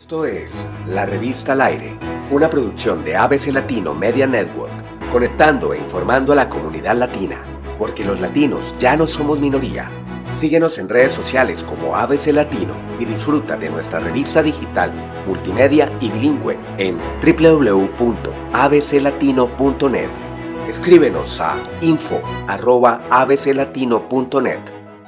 Esto es La Revista al Aire, una producción de ABC Latino Media Network, conectando e informando a la comunidad latina, porque los latinos ya no somos minoría. Síguenos en redes sociales como ABC Latino y disfruta de nuestra revista digital, multimedia y bilingüe en www.abclatino.net. Escríbenos a info@abclatino.net.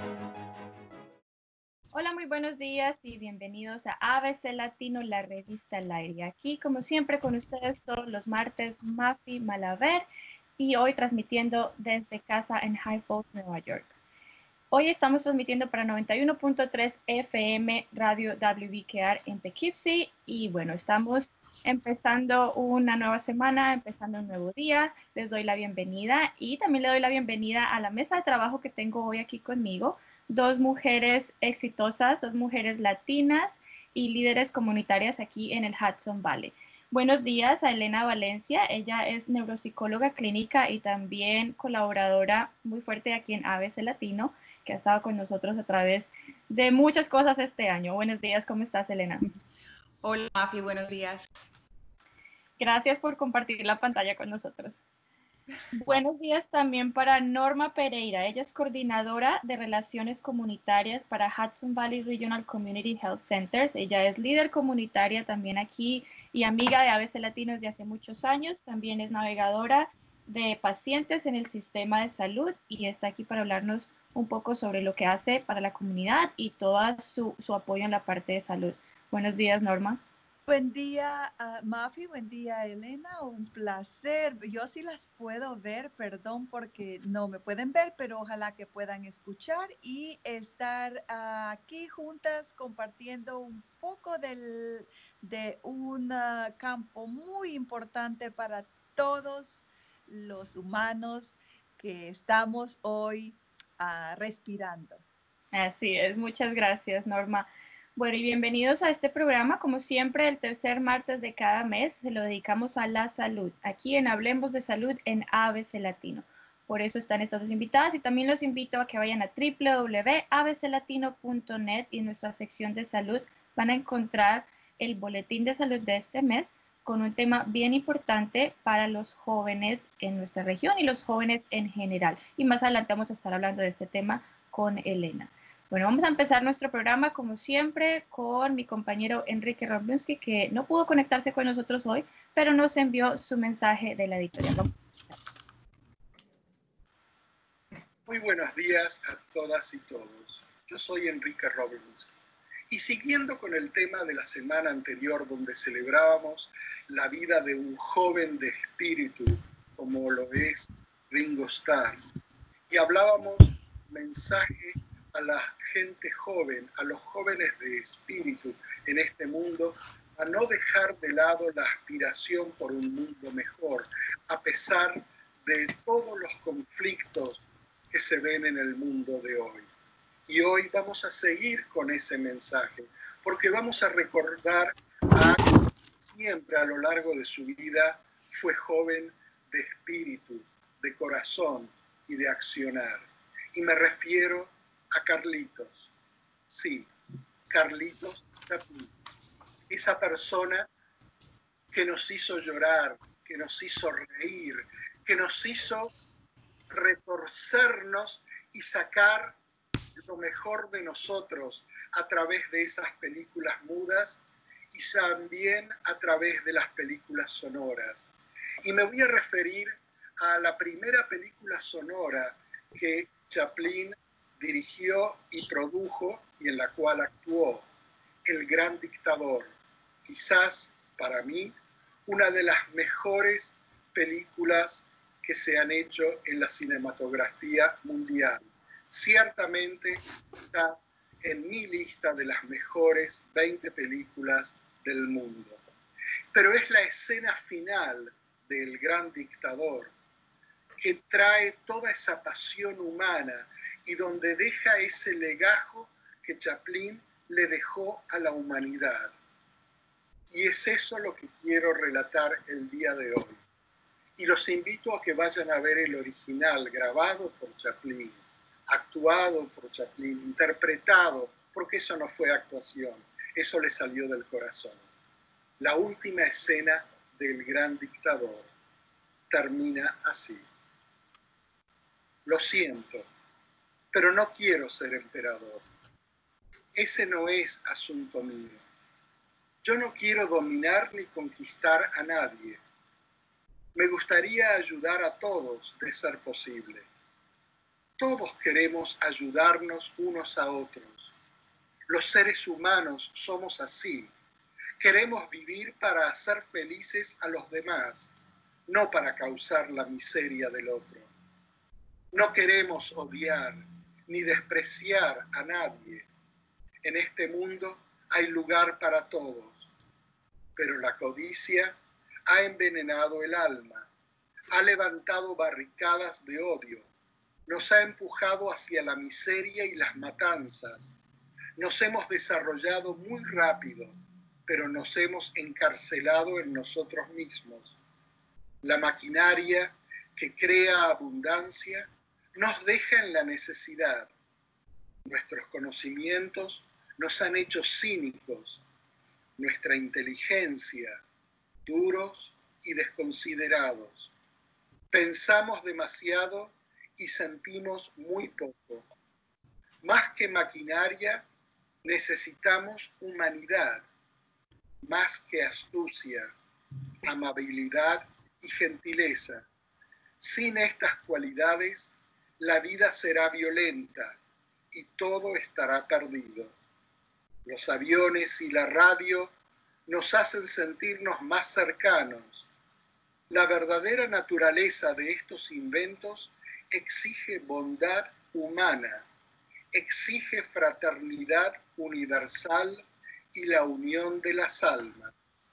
Hola, muy buenos días y bienvenidos a ABC Latino, la revista al aire. Aquí, como siempre, con ustedes todos los martes, Mafi Malaver, y hoy transmitiendo desde casa en High Falls, Nueva York. Hoy estamos transmitiendo para 91.3 FM Radio WBKR en Poughkeepsie y bueno, estamos empezando una nueva semana, empezando un nuevo día. Les doy la bienvenida y también le doy la bienvenida a la mesa de trabajo que tengo hoy aquí conmigo. Dos mujeres exitosas, dos mujeres latinas y líderes comunitarias aquí en el Hudson Valley. Buenos días a Elena Valencia, ella es neuropsicóloga clínica y también colaboradora muy fuerte aquí en ABC Latino, que ha estado con nosotros a través de muchas cosas este año. Buenos días, ¿cómo estás, Elena? Hola, Mafi, buenos días. Gracias por compartir la pantalla con nosotros. Buenos días también para Norma Pereira. Ella es coordinadora de relaciones comunitarias para Hudson Valley Regional Community Health Centers. Ella es líder comunitaria también aquí y amiga de ABC Latino desde hace muchos años. También es navegadora de pacientes en el sistema de salud y está aquí para hablarnos un poco sobre lo que hace para la comunidad y todo su apoyo en la parte de salud. Buenos días, Norma. Buen día, Mafi, buen día, Elena, un placer. Yo sí las puedo ver, perdón porque no me pueden ver, pero ojalá que puedan escuchar y estar aquí juntas compartiendo un poco de un campo muy importante para todos los humanos que estamos hoy respirando. Así es, muchas gracias, Norma. Bueno, y bienvenidos a este programa. Como siempre, el tercer martes de cada mes se lo dedicamos a la salud, aquí en Hablemos de Salud en ABC Latino. Por eso están estas dos invitadas y también los invito a que vayan a www.abclatino.net y en nuestra sección de salud van a encontrar el boletín de salud de este mes con un tema bien importante para los jóvenes en nuestra región y los jóvenes en general. Y más adelante vamos a estar hablando de este tema con Elena. Bueno, vamos a empezar nuestro programa como siempre con mi compañero Enrique Roblinski, que no pudo conectarse con nosotros hoy, pero nos envió su mensaje de la editorial. Muy buenos días a todas y todos. Yo soy Enrique Roblinski. Y siguiendo con el tema de la semana anterior, donde celebrábamos la vida de un joven de espíritu, como lo es Ringo Starr, y hablábamos mensaje a la gente joven, a los jóvenes de espíritu en este mundo, a no dejar de lado la aspiración por un mundo mejor, a pesar de todos los conflictos que se ven en el mundo de hoy. Y hoy vamos a seguir con ese mensaje, porque vamos a recordar a siempre a lo largo de su vida fue joven de espíritu, de corazón y de accionar. Y me refiero a Carlitos. Sí, Carlitos Chaplin. Esa persona que nos hizo llorar, que nos hizo reír, que nos hizo retorcernos y sacar lo mejor de nosotros a través de esas películas mudas y también a través de las películas sonoras. Y me voy a referir a la primera película sonora que Chaplin dirigió y produjo y en la cual actuó, El Gran Dictador. Quizás, para mí, una de las mejores películas que se han hecho en la cinematografía mundial. Ciertamente está en mi lista de las mejores 20 películas del mundo. Pero es la escena final del Gran Dictador que trae toda esa pasión humana y donde deja ese legajo que Chaplin le dejó a la humanidad. Y es eso lo que quiero relatar el día de hoy. Y los invito a que vayan a ver el original, grabado por Chaplin, actuado por Chaplin, interpretado, porque eso no fue actuación. Eso le salió del corazón. La última escena del Gran Dictador termina así. Lo siento, pero no quiero ser emperador. Ese no es asunto mío. Yo no quiero dominar ni conquistar a nadie. Me gustaría ayudar a todos, de ser posible. Todos queremos ayudarnos unos a otros. Los seres humanos somos así. Queremos vivir para hacer felices a los demás, no para causar la miseria del otro. No queremos odiar ni despreciar a nadie. En este mundo hay lugar para todos, pero la codicia ha envenenado el alma, ha levantado barricadas de odio, nos ha empujado hacia la miseria y las matanzas. Nos hemos desarrollado muy rápido, pero nos hemos encarcelado en nosotros mismos. La maquinaria que crea abundancia nos deja en la necesidad. Nuestros conocimientos nos han hecho cínicos, nuestra inteligencia, duros y desconsiderados. Pensamos demasiado y sentimos muy poco. Más que maquinaria, necesitamos humanidad, más que astucia, amabilidad y gentileza. Sin estas cualidades, la vida será violenta y todo estará perdido. Los aviones y la radio nos hacen sentirnos más cercanos. La verdadera naturaleza de estos inventos exige bondad humana, exige fraternidad universal y la unión de las almas.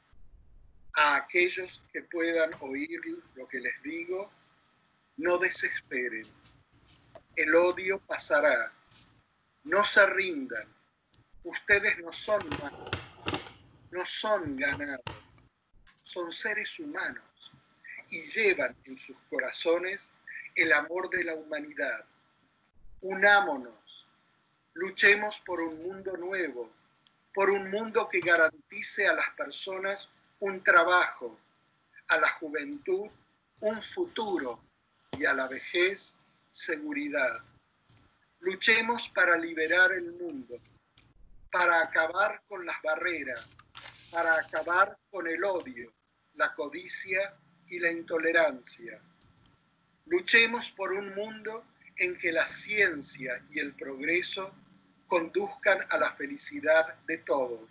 A aquellos que puedan oír lo que les digo, no desesperen. El odio pasará. No se rindan. Ustedes no son malos, no son ganados, son seres humanos y llevan en sus corazones el amor de la humanidad. Unámonos, luchemos por un mundo nuevo, por un mundo que garantice a las personas un trabajo, a la juventud un futuro y a la vejez seguridad. Luchemos para liberar el mundo, para acabar con las barreras, para acabar con el odio, la codicia y la intolerancia. Luchemos por un mundo en que la ciencia y el progreso conduzcan a la felicidad de todos.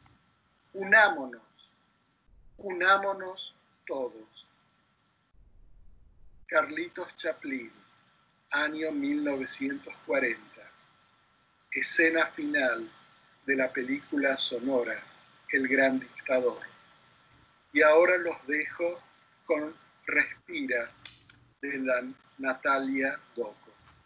Unámonos, unámonos todos. Carlitos Chaplin, año 1940. Escena final de la película sonora El Gran Dictador. Y ahora los dejo con Respira de la Natalia Doco.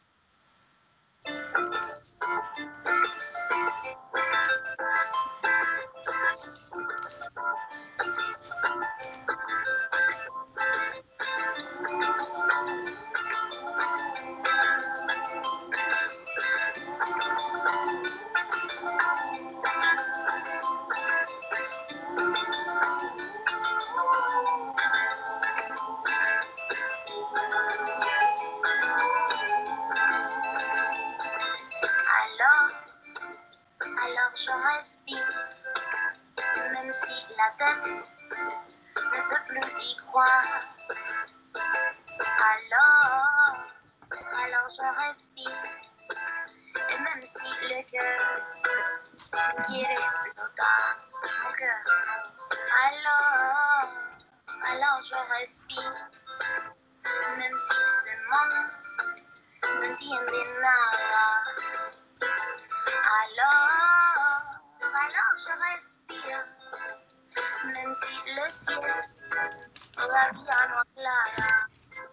Alors je respire, même si la tête ne peut plus y croire. Alors je respire, et même si le cœur quiere explotar, mon cœur, alors je respire, même si ce monde no entiende nada. Alors je respire, même si le ciel todavía no aclara.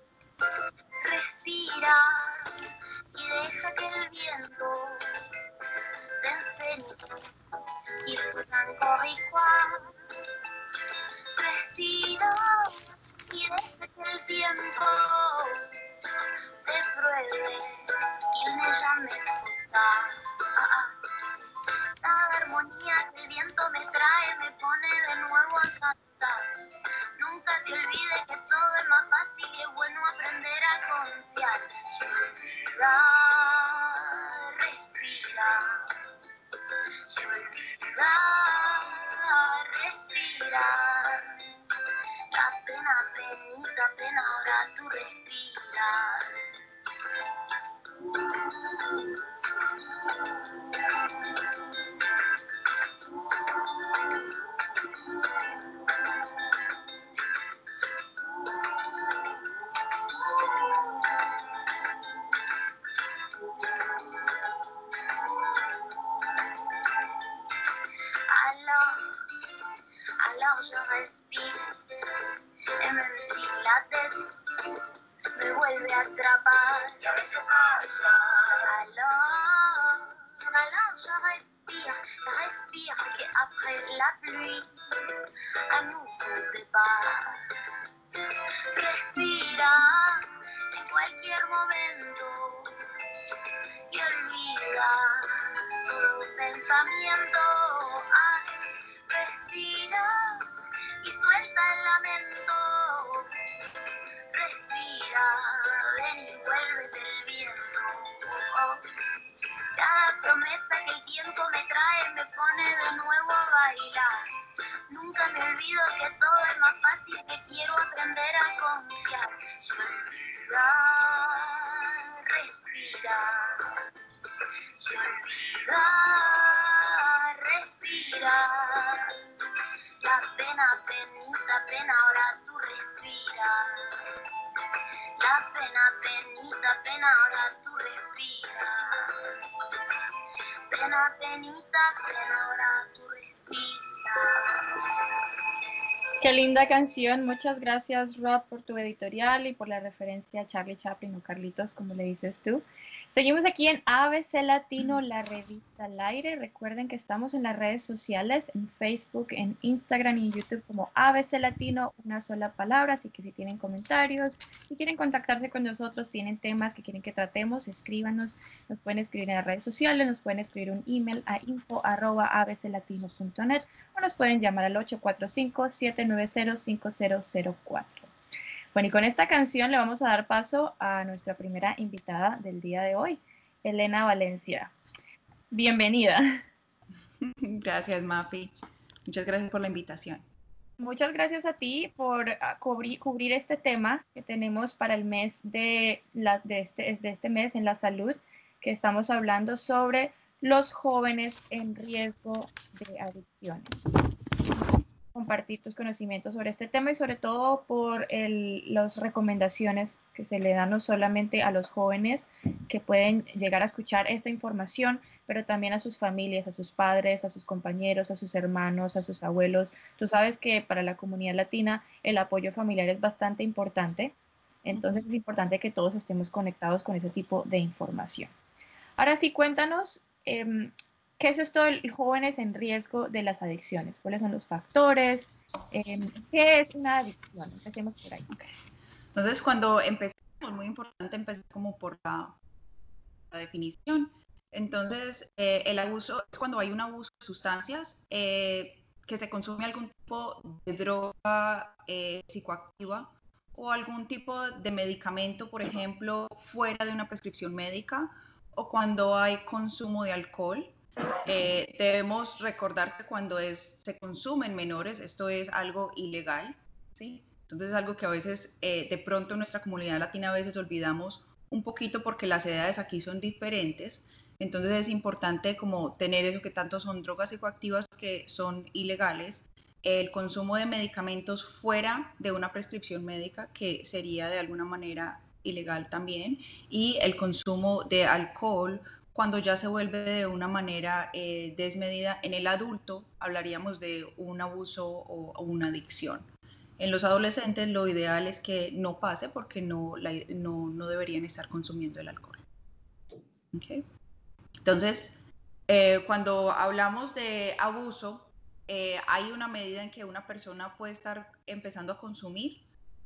Respira y deja que el viento te enseñe il faut encore y croire. Respira y deja que el tiempo te pruebe qu'il n'est jamais trop tard. La armonía del viento alors je respire et même si la tête me vuelve a atrapar. Alors je respire qu'après la pluie, un nouveau départ. Respira en cualquier momento y olvida todo pensamiento. Ay, respira y suelta el lamento. Respira, ven y vuélvete el viento. Oh, cada promesa que el tiempo me trae me pone de nuevo a bailar. Nunca me olvido que todo es más fácil, que quiero aprender a confiar. Y olvidar, respirar. Y olvidar, respirar. La pena, penita, pena, ahora tú respiras. La pena, penita, pena, ahora tú respiras. Pena, penita, pena, ahora tú respiras. Qué linda canción. Muchas gracias, Rob, por tu editorial y por la referencia a Charlie Chaplin o Carlitos, como le dices tú. Seguimos aquí en ABC Latino, la revista al aire. Recuerden que estamos en las redes sociales, en Facebook, en Instagram y en YouTube como ABC Latino, una sola palabra. Así que si tienen comentarios, si quieren contactarse con nosotros, tienen temas que quieren que tratemos, escríbanos. Nos pueden escribir en las redes sociales, nos pueden escribir un email a info@abclatino.net o nos pueden llamar al 845-790-5004. Bueno, y con esta canción le vamos a dar paso a nuestra primera invitada del día de hoy, Elena Valencia. Bienvenida. Gracias, Mafi. Muchas gracias por la invitación. Muchas gracias a ti por cubrir este tema que tenemos para el mes de este mes en la salud, que estamos hablando sobre los jóvenes en riesgo de adicciones. Compartir tus conocimientos sobre este tema y sobre todo por las recomendaciones que se le dan no solamente a los jóvenes que pueden llegar a escuchar esta información, pero también a sus familias, a sus padres, a sus compañeros, a sus hermanos, a sus abuelos. Tú sabes que para la comunidad latina el apoyo familiar es bastante importante, entonces es importante que todos estemos conectados con ese tipo de información. Ahora sí, cuéntanos, ¿qué es esto de jóvenes en riesgo de las adicciones? ¿Cuáles son los factores? ¿Qué es una adicción? Empecemos por ahí. Entonces, cuando empezamos, muy importante empezar como por la definición. Entonces, el abuso es cuando hay un abuso de sustancias, que se consume algún tipo de droga psicoactiva o algún tipo de medicamento, por ejemplo, fuera de una prescripción médica, o cuando hay consumo de alcohol. Debemos recordar que cuando se consumen menores, esto es algo ilegal, ¿sí? Entonces es algo que a veces, de pronto en nuestra comunidad latina a veces olvidamos un poquito porque las edades aquí son diferentes. Entonces es importante como tener eso, que tanto son drogas psicoactivas que son ilegales, el consumo de medicamentos fuera de una prescripción médica, que sería de alguna manera ilegal también, y el consumo de alcohol cuando ya se vuelve de una manera desmedida. En el adulto hablaríamos de un abuso o una adicción. En los adolescentes lo ideal es que no pase porque no deberían estar consumiendo el alcohol. ¿Okay? Entonces, cuando hablamos de abuso, hay una medida en que una persona puede estar empezando a consumir,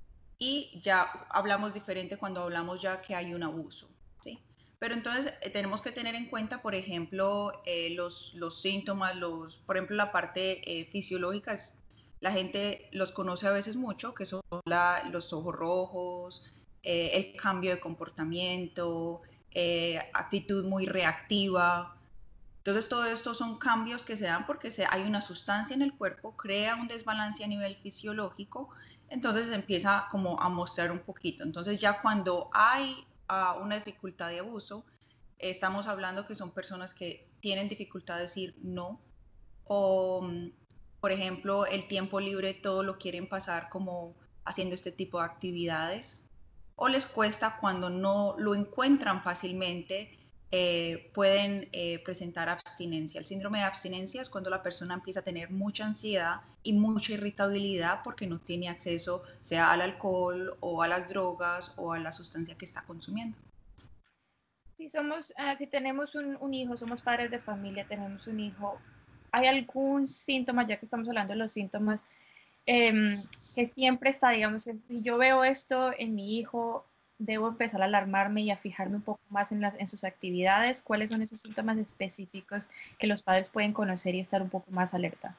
y ya hablamos diferente cuando hablamos ya que hay un abuso, ¿sí? Pero entonces tenemos que tener en cuenta, por ejemplo, los síntomas, por ejemplo, la parte fisiológica. La gente los conoce a veces mucho, que son los ojos rojos, el cambio de comportamiento, actitud muy reactiva. Entonces, todo esto son cambios que se dan porque hay una sustancia en el cuerpo, crea un desbalance a nivel fisiológico, entonces se empieza como a mostrar un poquito. Entonces, ya cuando hay una dificultad de abuso, estamos hablando que son personas que tienen dificultad de decir no, o, por ejemplo, el tiempo libre todo lo quieren pasar como haciendo este tipo de actividades, o les cuesta cuando no lo encuentran fácilmente, pueden presentar abstinencia. El síndrome de abstinencia es cuando la persona empieza a tener mucha ansiedad y mucha irritabilidad porque no tiene acceso sea al alcohol o a las drogas o a la sustancia que está consumiendo. Si tenemos un hijo, somos padres de familia, tenemos un hijo, ¿hay algún síntoma, ya que estamos hablando de los síntomas, que siempre está, digamos, si yo veo esto en mi hijo, debo empezar a alarmarme y a fijarme un poco más en sus actividades? ¿Cuáles son esos síntomas específicos que los padres pueden conocer y estar un poco más alerta?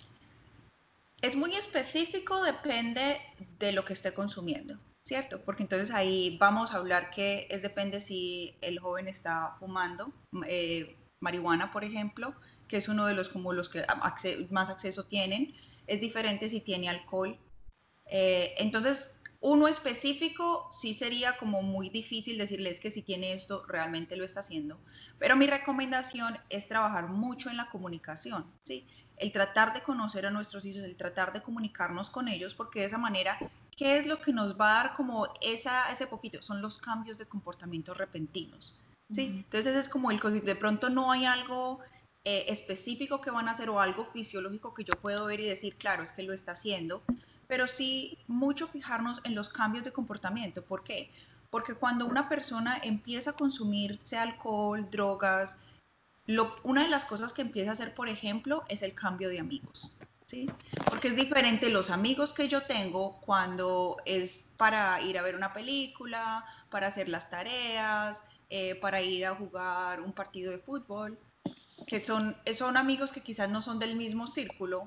Es muy específico, depende de lo que esté consumiendo, ¿cierto? Porque entonces ahí vamos a hablar que depende si el joven está fumando marihuana, por ejemplo, que es uno de los como los que más acceso tienen. Es diferente si tiene alcohol. Entonces, uno específico sí sería como muy difícil decirles que si tiene esto realmente lo está haciendo. Pero mi recomendación es trabajar mucho en la comunicación, ¿sí? El tratar de conocer a nuestros hijos, el tratar de comunicarnos con ellos, porque de esa manera, ¿qué es lo que nos va a dar como ese poquito? Son los cambios de comportamiento repentinos, ¿sí? Entonces es como de pronto no hay algo específico que van a hacer o algo fisiológico que yo puedo ver y decir, claro, es que lo está haciendo, pero sí mucho fijarnos en los cambios de comportamiento. ¿Por qué? Porque cuando una persona empieza a consumir, sea alcohol, drogas, una de las cosas que empieza a hacer, por ejemplo, es el cambio de amigos, ¿sí? Porque es diferente los amigos que yo tengo cuando es para ir a ver una película, para hacer las tareas, para ir a jugar un partido de fútbol, que son amigos que quizás no son del mismo círculo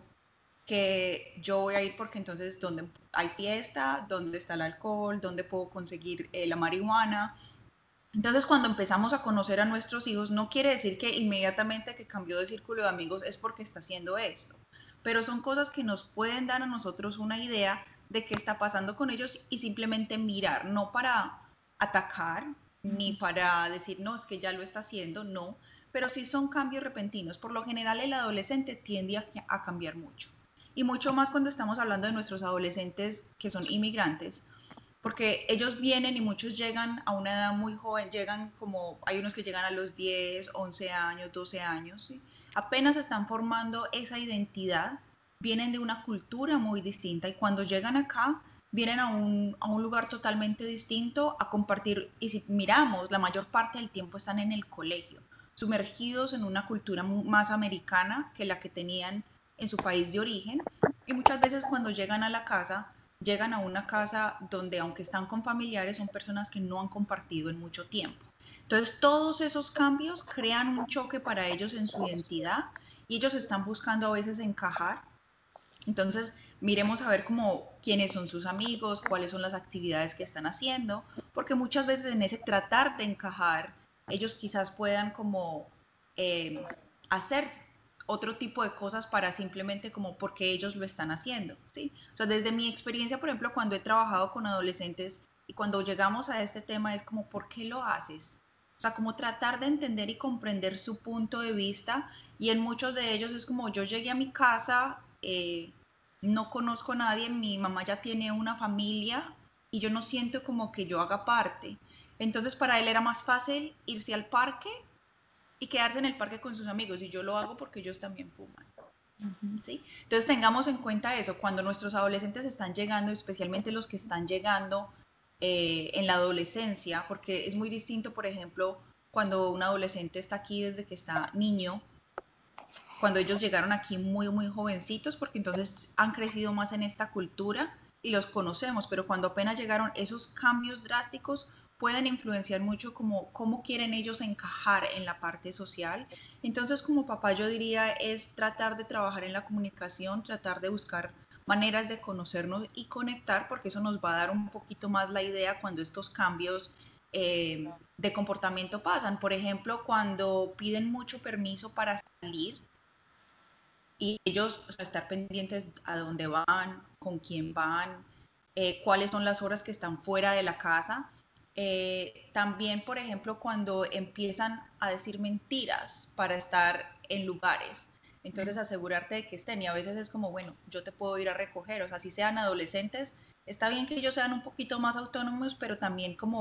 que yo voy a ir, porque entonces donde hay fiesta, donde está el alcohol, donde puedo conseguir la marihuana. Entonces, cuando empezamos a conocer a nuestros hijos, no quiere decir que inmediatamente que cambió de círculo de amigos es porque está haciendo esto, pero son cosas que nos pueden dar a nosotros una idea de qué está pasando con ellos y simplemente mirar, no para atacar ni para decir, no, es que ya lo está haciendo, no, pero sí son cambios repentinos. Por lo general, el adolescente tiende a cambiar mucho, y mucho más cuando estamos hablando de nuestros adolescentes que son inmigrantes, porque ellos vienen y muchos llegan a una edad muy joven, hay unos que llegan a los 10, 11 años, 12 años, ¿sí? Apenas están formando esa identidad, vienen de una cultura muy distinta y cuando llegan acá, vienen a un lugar totalmente distinto a compartir, y si miramos, la mayor parte del tiempo están en el colegio, sumergidos en una cultura más americana que la que tenían en su país de origen, y muchas veces cuando llegan a la casa, llegan a una casa donde, aunque están con familiares, son personas que no han compartido en mucho tiempo. Entonces, todos esos cambios crean un choque para ellos en su identidad y ellos están buscando a veces encajar. Entonces, miremos a ver quiénes son sus amigos, cuáles son las actividades que están haciendo, porque muchas veces en ese tratar de encajar, ellos quizás puedan hacer otro tipo de cosas para simplemente como porque ellos lo están haciendo, ¿sí? O sea, desde mi experiencia, por ejemplo, cuando he trabajado con adolescentes y cuando llegamos a este tema es como, ¿por qué lo haces? O sea, como tratar de entender y comprender su punto de vista, y en muchos de ellos es como, yo llegué a mi casa, no conozco a nadie, mi mamá ya tiene una familia y yo no siento como que yo haga parte. Entonces para él era más fácil irse al parque y quedarse en el parque con sus amigos, y yo lo hago porque ellos también fuman. ¿Sí? Entonces tengamos en cuenta eso, cuando nuestros adolescentes están llegando, especialmente los que están llegando en la adolescencia, porque es muy distinto, por ejemplo, cuando un adolescente está aquí desde que está niño, cuando ellos llegaron aquí muy, muy jovencitos, porque entonces han crecido más en esta cultura y los conocemos, pero cuando apenas llegaron, esos cambios drásticos pueden influenciar mucho cómo quieren ellos encajar en la parte social. Entonces, como papá, yo diría es tratar de trabajar en la comunicación, tratar de buscar maneras de conocernos y conectar, porque eso nos va a dar un poquito más la idea cuando estos cambios de comportamiento pasan. Por ejemplo, cuando piden mucho permiso para salir, y ellos, o sea, estar pendientes a dónde van, con quién van, cuáles son las horas que están fuera de la casa. También, por ejemplo, cuando empiezan a decir mentiras para estar en lugares, entonces asegurarte de que estén, y a veces es como, bueno, yo te puedo ir a recoger, o sea, si sean adolescentes, está bien que ellos sean un poquito más autónomos, pero también como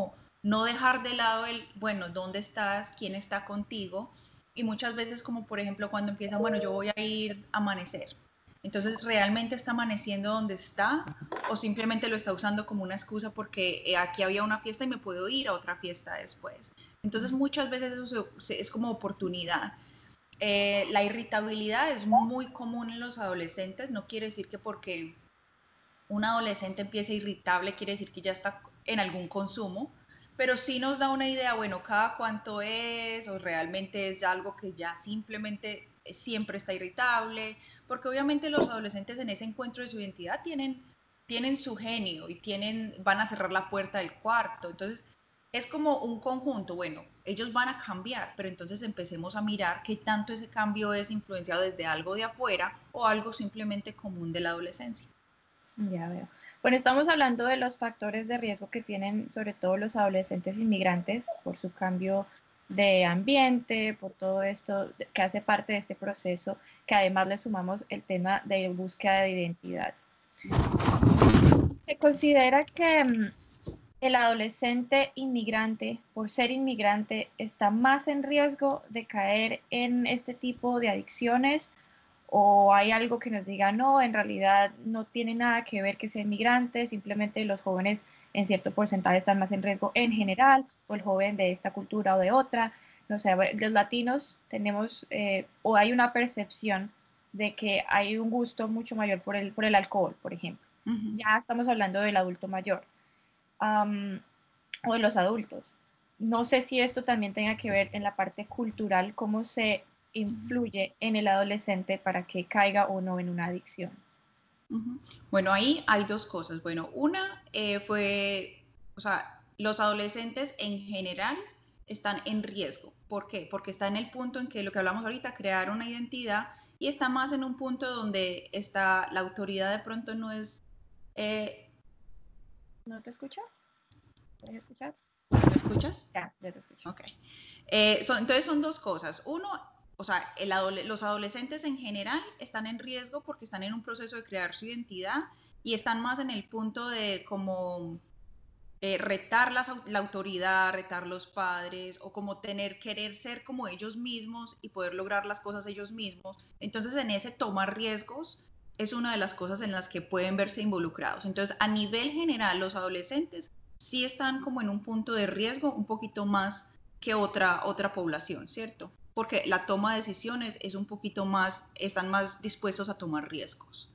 no dejar de lado el, bueno, ¿dónde estás? ¿Quién está contigo? Y muchas veces, como por ejemplo cuando empiezan, bueno, yo voy a ir a amanecer. Entonces, ¿realmente está amaneciendo donde está? ¿O simplemente lo está usando como una excusa porque aquí había una fiesta y me puedo ir a otra fiesta después? Entonces, muchas veces eso es como oportunidad. La irritabilidad es muy común en los adolescentes. No quiere decir que porque un adolescente empiece irritable quiere decir que ya está en algún consumo, pero sí nos da una idea, bueno, cada cuánto es, o realmente es algo que ya simplemente siempre está irritable, porque obviamente los adolescentes en ese encuentro de su identidad tienen su genio y van a cerrar la puerta del cuarto. Entonces, es como un conjunto, bueno, ellos van a cambiar, pero entonces empecemos a mirar qué tanto ese cambio es influenciado desde algo de afuera o algo simplemente común de la adolescencia. Ya veo. Bueno, estamos hablando de los factores de riesgo que tienen sobre todo los adolescentes inmigrantes por su cambio de ambiente, por todo esto que hace parte de este proceso, que además le sumamos el tema de búsqueda de identidad. Se considera que el adolescente inmigrante, por ser inmigrante, está más en riesgo de caer en este tipo de adicciones, o hay algo que nos diga, no, en realidad no tiene nada que ver que sea inmigrante, simplemente los jóvenes en cierto porcentaje están más en riesgo en general, o el joven de esta cultura o de otra. No sé, los latinos tenemos, o hay una percepción de que hay un gusto mucho mayor por el alcohol, por ejemplo. Ya estamos hablando del adulto mayor, o de los adultos. No sé si esto también tenga que ver en la parte cultural, cómo se influye en el adolescente para que caiga o no en una adicción. Bueno, ahí hay dos cosas. Bueno, una fue, o sea, los adolescentes en general están en riesgo. ¿Por qué? Porque está en el punto en que lo que hablamos ahorita, crear una identidad, y está más en un punto donde está la autoridad de pronto no es... ¿No te escucho? ¿Puedes escuchar? ¿Me escuchas? Ya te escucho. Ok. Entonces son dos cosas. Uno, o sea, los adolescentes en general están en riesgo porque están en un proceso de crear su identidad y están más en el punto de como retar la autoridad, retar los padres o como querer ser como ellos mismos y poder lograr las cosas ellos mismos. Entonces en ese tomar riesgos es una de las cosas en las que pueden verse involucrados. Entonces a nivel general los adolescentes sí están como en un punto de riesgo un poquito más que otra población, ¿cierto? Porque la toma de decisiones es un poquito más, están más dispuestos a tomar riesgos.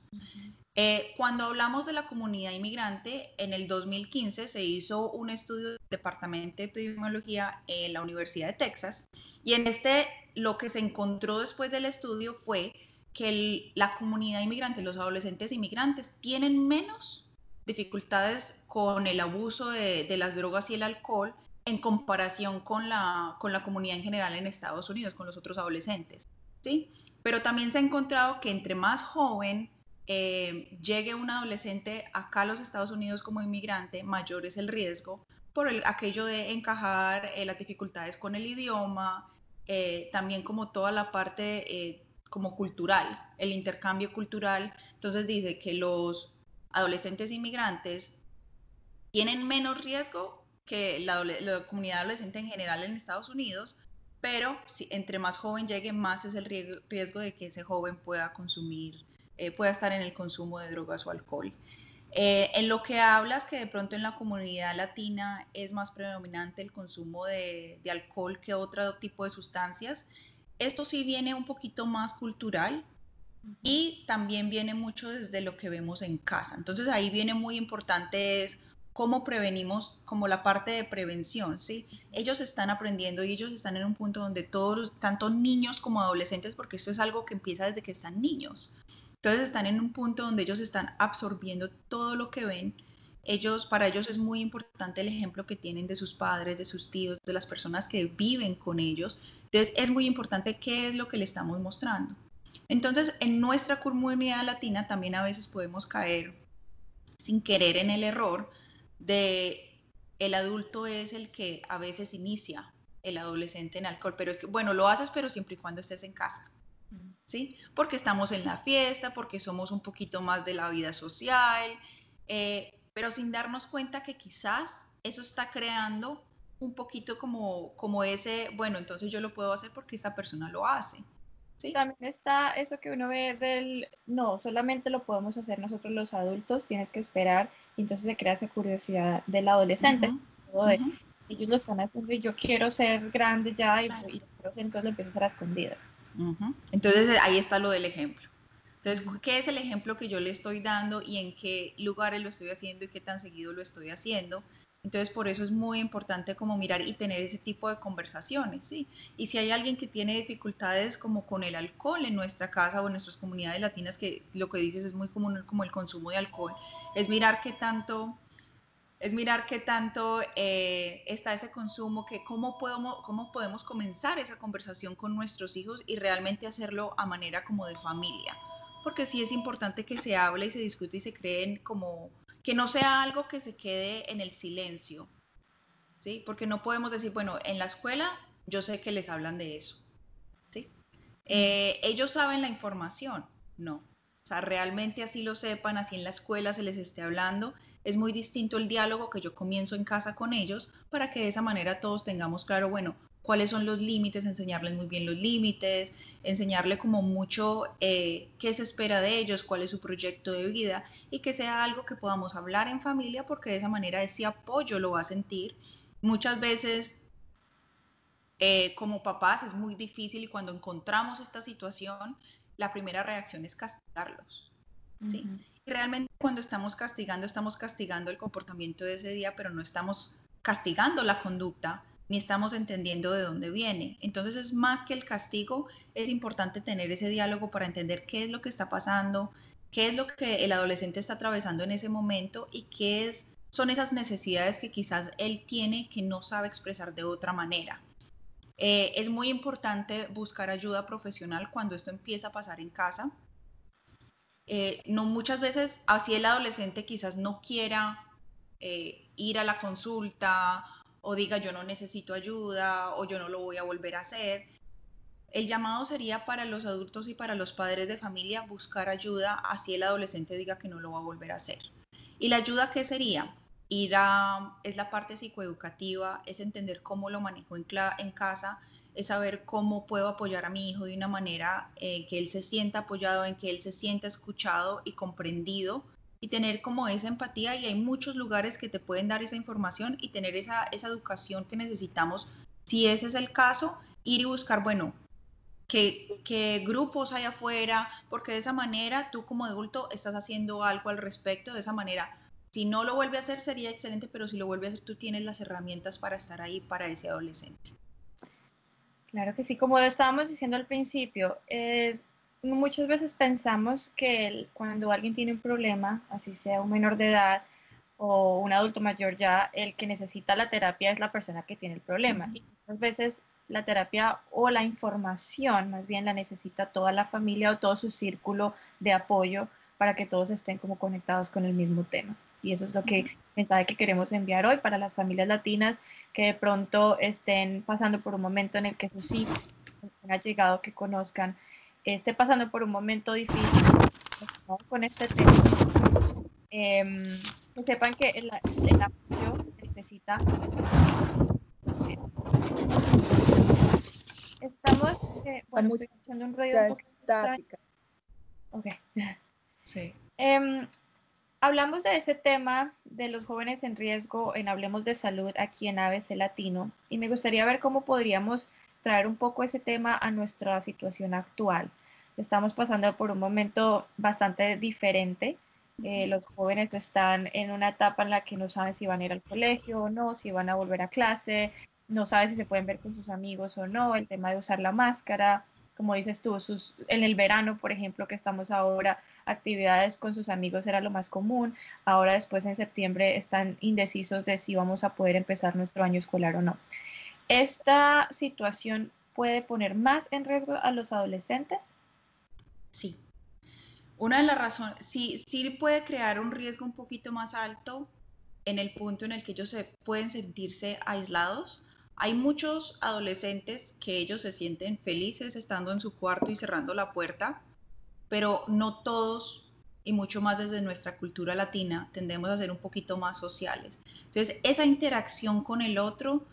Cuando hablamos de la comunidad inmigrante, en el 2015 se hizo un estudio del Departamento de Epidemiología en la Universidad de Texas, y en lo que se encontró después del estudio fue que la comunidad inmigrante, los adolescentes inmigrantes, tienen menos dificultades con el abuso de las drogas y el alcohol en comparación con la comunidad en general en Estados Unidos, con los otros adolescentes, ¿sí? Pero también se ha encontrado que entre más joven llegue un adolescente acá a los Estados Unidos como inmigrante, mayor es el riesgo por aquello de encajar, las dificultades con el idioma, también como toda la parte como cultural, el intercambio cultural. Entonces dice que los adolescentes inmigrantes tienen menos riesgo que la comunidad adolescente en general en Estados Unidos, pero si entre más joven llegue, más es el riesgo de que ese joven pueda consumir, pueda estar en el consumo de drogas o alcohol. En lo que hablas que de pronto en la comunidad latina es más predominante el consumo de alcohol que otro tipo de sustancias, esto sí viene un poquito más cultural y también viene mucho desde lo que vemos en casa. Entonces ahí viene muy importante es cómo prevenimos, como la parte de prevención, ¿sí? Ellos están aprendiendo y ellos están en un punto donde todos, tanto niños como adolescentes, porque esto es algo que empieza desde que están niños, entonces están en un punto donde ellos están absorbiendo todo lo que ven. Para ellos es muy importante el ejemplo que tienen de sus padres, de sus tíos, de las personas que viven con ellos. Entonces es muy importante qué es lo que le estamos mostrando. Entonces en nuestra comunidad latina también a veces podemos caer sin querer en el error de el adulto es el que a veces inicia el adolescente en alcohol, pero es que, bueno, lo haces pero siempre y cuando estés en casa. ¿Sí? Porque estamos en la fiesta, porque somos un poquito más de la vida social, pero sin darnos cuenta que quizás eso está creando un poquito como ese, bueno, entonces yo lo puedo hacer porque esta persona lo hace. ¿Sí? También está eso que uno ve no, solamente lo podemos hacer nosotros los adultos, tienes que esperar, y entonces se crea esa curiosidad del adolescente, ellos lo están haciendo y yo quiero ser grande ya y quiero hacer, entonces lo empiezo a hacer a escondidas. Entonces ahí está lo del ejemplo. Entonces, ¿qué es el ejemplo que yo le estoy dando y en qué lugares lo estoy haciendo y qué tan seguido lo estoy haciendo? Entonces, por eso es muy importante como mirar y tener ese tipo de conversaciones, ¿sí? Y si hay alguien que tiene dificultades como con el alcohol en nuestra casa o en nuestras comunidades latinas, que lo que dices es muy común como el consumo de alcohol, es mirar qué tanto está ese consumo, que cómo podemos comenzar esa conversación con nuestros hijos y realmente hacerlo a manera como de familia. Porque sí es importante que se hable y se discute y se creen como que no sea algo que se quede en el silencio, ¿sí? Porque no podemos decir, bueno, en la escuela yo sé que les hablan de eso, ¿sí? Ellos saben la información, no. O sea, realmente así lo sepan, así en la escuela se les esté hablando, es muy distinto el diálogo que yo comienzo en casa con ellos para que de esa manera todos tengamos claro, bueno, cuáles son los límites, enseñarles muy bien los límites, enseñarle como mucho qué se espera de ellos, cuál es su proyecto de vida y que sea algo que podamos hablar en familia porque de esa manera ese apoyo lo va a sentir. Muchas veces como papás es muy difícil y cuando encontramos esta situación, la primera reacción es castigarlos, ¿sí? Y realmente cuando estamos castigando el comportamiento de ese día, pero no estamos castigando la conducta, ni estamos entendiendo de dónde viene. Entonces es más que el castigo, es importante tener ese diálogo para entender qué es lo que está pasando, qué es lo que el adolescente está atravesando en ese momento y son esas necesidades que quizás él tiene que no sabe expresar de otra manera. Es muy importante buscar ayuda profesional cuando esto empieza a pasar en casa. No muchas veces, así el adolescente quizás no quiera ir a la consulta o diga yo no necesito ayuda o yo no lo voy a volver a hacer. El llamado sería para los adultos y para los padres de familia buscar ayuda así el adolescente diga que no lo va a volver a hacer. ¿Y la ayuda qué sería? Es la parte psicoeducativa, es entender cómo lo manejo en casa, es saber cómo puedo apoyar a mi hijo de una manera que él se sienta apoyado, en que él se sienta escuchado y comprendido y tener como esa empatía, y hay muchos lugares que te pueden dar esa información y tener esa educación que necesitamos. Si ese es el caso, ir y buscar, bueno, qué grupos hay afuera, porque de esa manera tú como adulto estás haciendo algo al respecto, de esa manera. Si no lo vuelve a hacer sería excelente, pero si lo vuelve a hacer tú tienes las herramientas para estar ahí para ese adolescente. Claro que sí, como estábamos diciendo al principio, muchas veces pensamos que cuando alguien tiene un problema, así sea un menor de edad o un adulto mayor ya, el que necesita la terapia es la persona que tiene el problema. Y muchas veces la terapia o la información más bien la necesita toda la familia o todo su círculo de apoyo para que todos estén como conectados con el mismo tema. Y eso es lo que mensaje que queremos enviar hoy para las familias latinas que de pronto estén pasando por un momento en el que sus hijos, un allegado que conozcan, esté pasando por un momento difícil con este tema. Que sepan que el apoyo necesita. Estamos, bueno, estoy escuchando un ruido un poquito estática. Ok. Sí. Hablamos de ese tema de los jóvenes en riesgo en Hablemos de Salud aquí en ABC Latino y me gustaría ver cómo podríamos traer un poco ese tema a nuestra situación actual. Estamos pasando por un momento bastante diferente. Los jóvenes están en una etapa en la que no saben si van a ir al colegio o no, si van a volver a clase, no saben si se pueden ver con sus amigos o no, el tema de usar la máscara, como dices tú, en el verano, por ejemplo, que estamos ahora, actividades con sus amigos era lo más común. Ahora después en septiembre están indecisos de si vamos a poder empezar nuestro año escolar o no. ¿Esta situación puede poner más en riesgo a los adolescentes? Sí. Una de las razones, sí puede crear un riesgo un poquito más alto en el punto en el que ellos pueden sentirse aislados. Hay muchos adolescentes que ellos se sienten felices estando en su cuarto y cerrando la puerta, pero no todos, y mucho más desde nuestra cultura latina, tendemos a ser un poquito más sociales. Entonces, esa interacción con el otro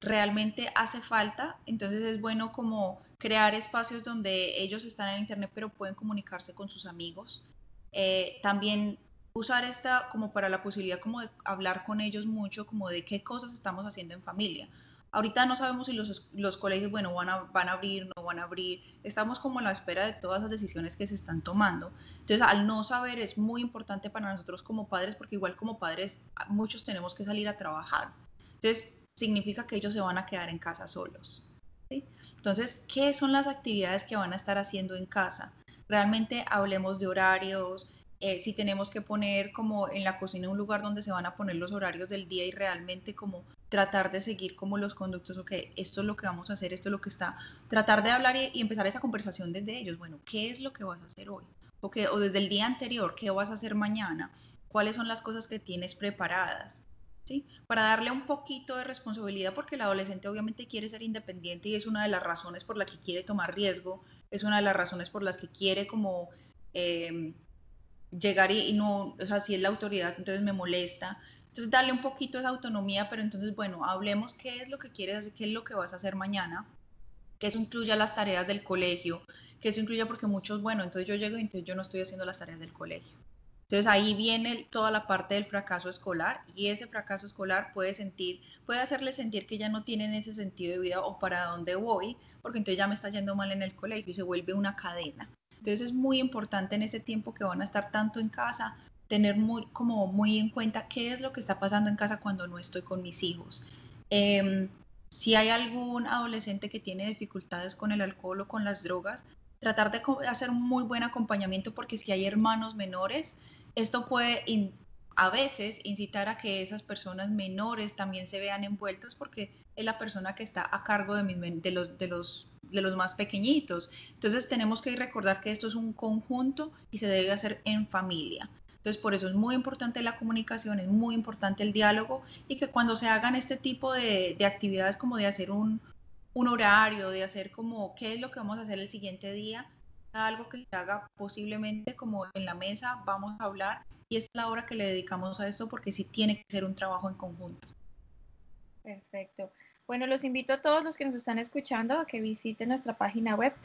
realmente hace falta. Entonces es bueno como crear espacios donde ellos están en internet pero pueden comunicarse con sus amigos. También usar esta como para la posibilidad como de hablar con ellos mucho, como de qué cosas estamos haciendo en familia. Ahorita no sabemos si los colegios, bueno, van a abrir, no van a abrir. Estamos como a la espera de todas las decisiones que se están tomando. Entonces, al no saber es muy importante para nosotros como padres, porque igual como padres muchos tenemos que salir a trabajar. Entonces, significa que ellos se van a quedar en casa solos, ¿sí? Entonces, ¿qué son las actividades que van a estar haciendo en casa? Realmente hablemos de horarios, si tenemos que poner como en la cocina un lugar donde se van a poner los horarios del día y realmente como tratar de seguir como los conductos, ok, esto es lo que vamos a hacer, esto es lo que está, tratar de hablar y empezar esa conversación desde ellos, bueno, ¿qué es lo que vas a hacer hoy? O desde el día anterior, ¿qué vas a hacer mañana? ¿Cuáles son las cosas que tienes preparadas? ¿Sí? Para darle un poquito de responsabilidad, porque el adolescente obviamente quiere ser independiente y es una de las razones por las que quiere tomar riesgo, es una de las razones por las que quiere como llegar y no, o sea, si es la autoridad, entonces me molesta. Entonces, darle un poquito esa autonomía, pero entonces, bueno, hablemos qué es lo que quieres hacer, qué es lo que vas a hacer mañana, que eso incluya las tareas del colegio, que eso incluya porque muchos, bueno, entonces yo llego y entonces yo no estoy haciendo las tareas del colegio. Entonces ahí viene toda la parte del fracaso escolar y ese fracaso escolar puede hacerle sentir que ya no tienen ese sentido de vida o para dónde voy, porque entonces ya me está yendo mal en el colegio y se vuelve una cadena. Entonces es muy importante en ese tiempo que van a estar tanto en casa, tener muy en cuenta qué es lo que está pasando en casa cuando no estoy con mis hijos. Si hay algún adolescente que tiene dificultades con el alcohol o con las drogas, tratar de hacer un muy buen acompañamiento, porque si hay hermanos menores, esto puede a veces incitar a que esas personas menores también se vean envueltas, porque es la persona que está a cargo de los más pequeñitos. Entonces tenemos que recordar que esto es un conjunto y se debe hacer en familia. Entonces por eso es muy importante la comunicación, es muy importante el diálogo, y que cuando se hagan este tipo de actividades, como de hacer un horario, de hacer como qué es lo que vamos a hacer el siguiente día, algo que se haga posiblemente como en la mesa, vamos a hablar, y es la hora que le dedicamos a esto, porque sí tiene que ser un trabajo en conjunto. Perfecto. Bueno, los invito a todos los que nos están escuchando a que visiten nuestra página web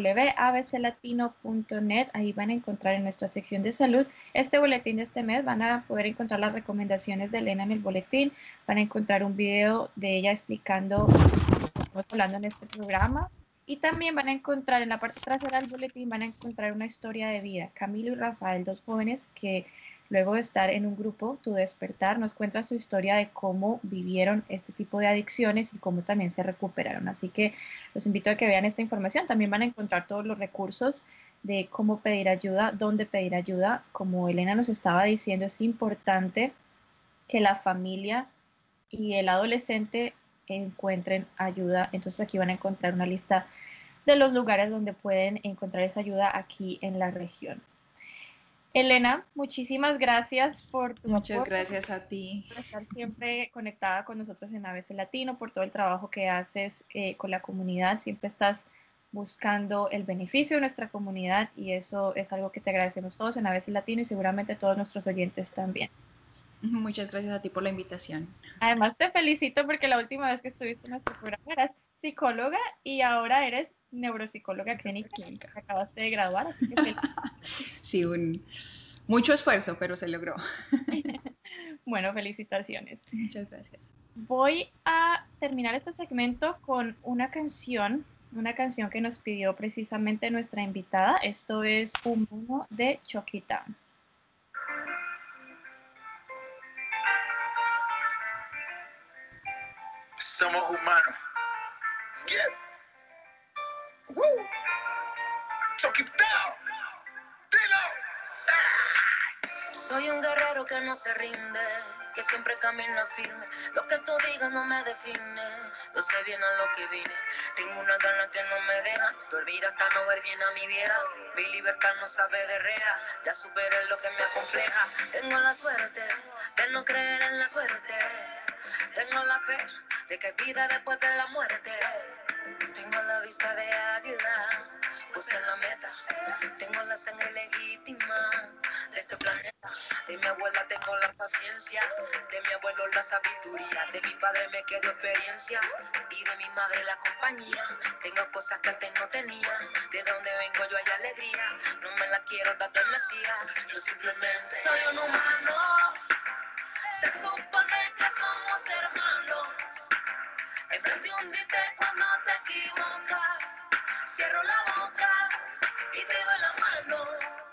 www.abclatino.net. Ahí van a encontrar en nuestra sección de salud este boletín de este mes. Van a poder encontrar las recomendaciones de Elena en el boletín. Van a encontrar un video de ella explicando lo que estamos hablando en este programa. Y también van a encontrar en la parte trasera del boletín, van a encontrar una historia de vida. Camilo y Rafael, dos jóvenes que luego de estar en un grupo, Tu Despertar, nos cuenta su historia de cómo vivieron este tipo de adicciones y cómo también se recuperaron. Así que los invito a que vean esta información. También van a encontrar todos los recursos de cómo pedir ayuda, dónde pedir ayuda. Como Elena nos estaba diciendo, es importante que la familia y el adolescente encuentren ayuda. Entonces aquí van a encontrar una lista de los lugares donde pueden encontrar esa ayuda aquí en la región. Elena, muchísimas gracias por tu Muchas aporte, gracias a ti. por estar siempre conectada con nosotros en ABC Latino, por todo el trabajo que haces con la comunidad. Siempre estás buscando el beneficio de nuestra comunidad y eso es algo que te agradecemos todos en ABC Latino y seguramente todos nuestros oyentes también. Muchas gracias a ti por la invitación. Además te felicito porque la última vez que estuviste en nuestro programa eras psicóloga y ahora eres neuropsicóloga clínica. Acabaste de graduar, así que sí, mucho esfuerzo, pero se logró. Bueno, felicitaciones. Muchas gracias. Voy a terminar este segmento con una canción que nos pidió precisamente nuestra invitada. Esto es Humano de Chucky Town. Somos humanos. Yeah. Woo. Chucky Town. Dilo. Soy un guerrero que no se rinde, que siempre camina firme. Lo que tú digas no me define. Yo sé bien a lo que vine. Tengo una gana que no me deja. Dormir hasta no ver bien a mi vieja. Mi libertad no sabe de rea. Ya superé lo que me acompleja. Tengo la suerte de no creer en la suerte. Tengo la fe de que hay vida después de la muerte. Tengo la vista de águila, puse en la meta. Tengo la sangre legítima de este planeta. De mi abuela tengo la paciencia, de mi abuelo la sabiduría, de mi padre me quedó experiencia y de mi madre la compañía. Tengo cosas que antes no tenía, de donde vengo yo hay alegría. No me la quiero dar de Mesías, yo simplemente soy un humano. Se supone que somos hermanos. En vez de hundirte cuando te equivocas, cierro la boca y te doy la mano.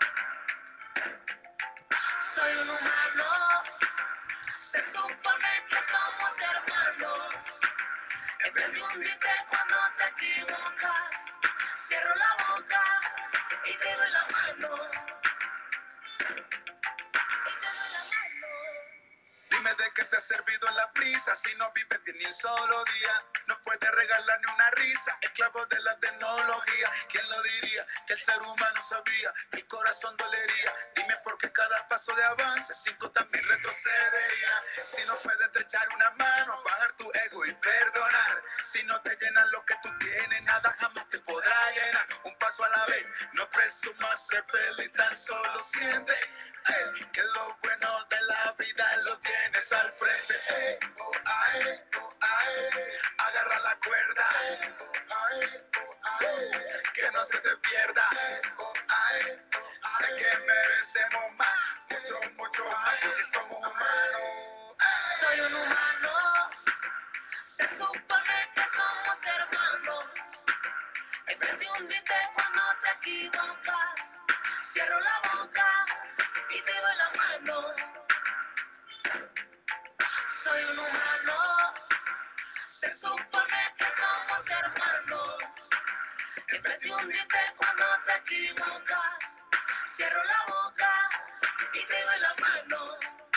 Soy un humano. Se supone que somos hermanos. En vez de hundirte cuando te equivocas, cierro la boca y te doy la mano. Dime de qué te ha servido en la prisa si no vives bien ni un solo día. No puedes regalar ni una risa, esclavo de la tecnología. ¿Quién lo diría? Que el ser humano sabía que el corazón dolería. Dime por qué cada paso de avance 5 también retrocedería. Si no puedes estrechar una mano, bajar tu ego y perdonar. Si no te llenan lo que tú tienes, nada jamás te podrá llenar. Un paso a la vez, no presumas ser feliz, tan solo siente que lo bueno de la vida lo tienes al frente. Oh, ae, oh, ae. Agarra la cuerda, oh, ae, oh, ae. Que no se te pierda. Oh, ae, oh, ae. Sé que merecemos más, mucho, mucho más, porque somos humanos. Soy un humano. Se supone que somos hermanos. En vez de hundirte cuando te equivocas, cierro la boca y te doy la mano. Soy un humano. Se supone que somos hermanos. En vez de hundirte cuando te equivocas, cierro la boca y te doy la mano.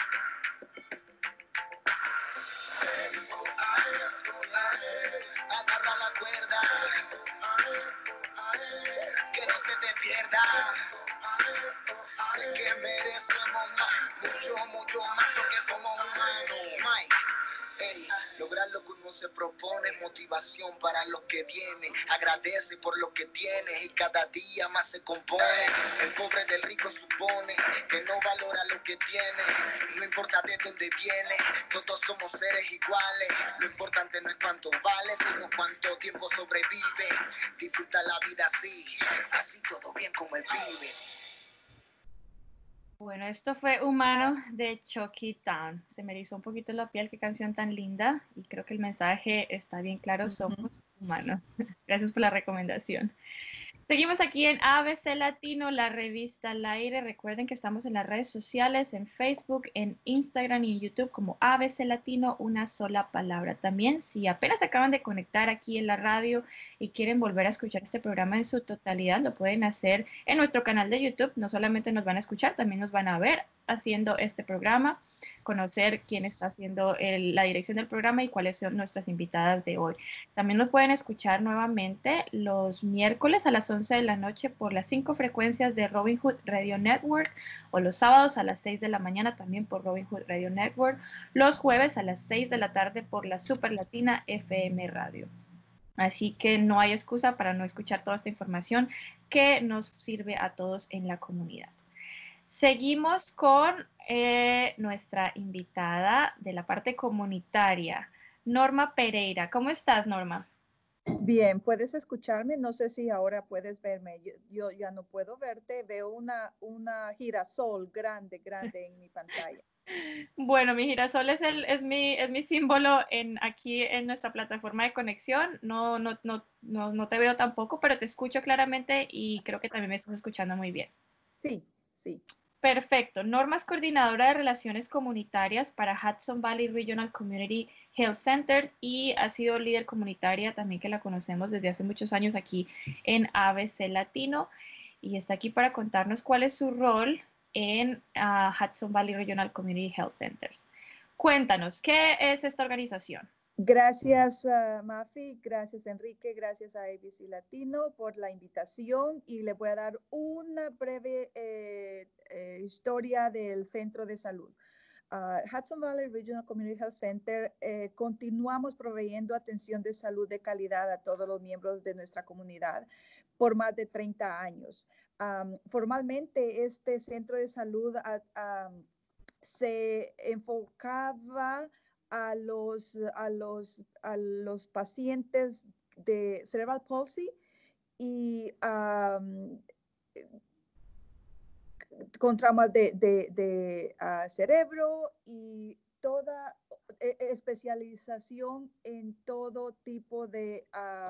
Oh, ae, oh, ae. Agarra la cuerda, oh, ae, oh, ae. Que no se te pierda. Oh, ae, oh, ae. Sé que merecemos más, mucho, mucho más, porque somos humanos. Mike. Ey, lograr lo que uno se propone, motivación para lo que viene. Agradece por lo que tienes y cada día más se compone. El pobre del rico supone que no valora lo que tiene. No importa de dónde viene, todos somos seres iguales. Lo importante no es cuánto vale, sino cuánto tiempo sobrevive. Disfruta la vida así, así todo bien como el pibe. Bueno, esto fue Humano de Chucky Town. Se me erizó un poquito la piel, qué canción tan linda. Y creo que el mensaje está bien claro, somos humanos. Gracias por la recomendación. Seguimos aquí en ABC Latino, la revista al aire. Recuerden que estamos en las redes sociales, en Facebook, en Instagram y en YouTube como ABC Latino, una sola palabra. También, si apenas acaban de conectar aquí en la radio y quieren volver a escuchar este programa en su totalidad, lo pueden hacer en nuestro canal de YouTube. No solamente nos van a escuchar, también nos van a ver haciendo este programa, conocer quién está haciendo la dirección del programa y cuáles son nuestras invitadas de hoy. También nos pueden escuchar nuevamente los miércoles a las 11 de la noche por las 5 frecuencias de Robin Hood Radio Network, o los sábados a las 6 de la mañana también por Robin Hood Radio Network, los jueves a las 6 de la tarde por la Super Latina FM Radio. Así que no hay excusa para no escuchar toda esta información que nos sirve a todos en la comunidad. Seguimos con nuestra invitada de la parte comunitaria, Norma Pereira. ¿Cómo estás, Norma? Bien, puedes escucharme. No sé si ahora puedes verme. Yo ya no puedo verte. Veo una girasol grande en mi pantalla. Bueno, mi girasol es mi símbolo aquí en nuestra plataforma de conexión. No te veo tampoco, pero te escucho claramente y creo que también me estás escuchando muy bien. Sí, sí. Perfecto. Norma es coordinadora de relaciones comunitarias para Hudson Valley Regional Community Health Center y ha sido líder comunitaria también, que la conocemos desde hace muchos años aquí en ABC Latino, y está aquí para contarnos cuál es su rol en Hudson Valley Regional Community Health Centers. Cuéntanos, ¿qué es esta organización? Gracias, Mafi, gracias, Enrique, gracias a ABC Latino por la invitación, y le voy a dar una breve historia del centro de salud. Hudson Valley Regional Community Health Center continuamos proveyendo atención de salud de calidad a todos los miembros de nuestra comunidad por más de 30 años. Formalmente, este centro de salud se enfocaba a los pacientes de cerebral palsy y con traumas de cerebro y toda especialización en todo tipo de